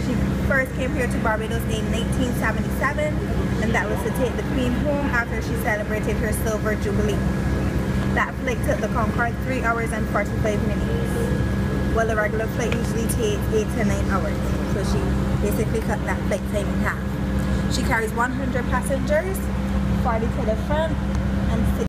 She first came here to Barbados in 1977, and that was to take the Queen home after she celebrated her Silver Jubilee. That flight took the Concorde 3 hours and 45 minutes. Well, the regular flight usually takes 8 to 9 hours. So she basically cut that flight time in half. She carries 100 passengers, 40 to the front and 60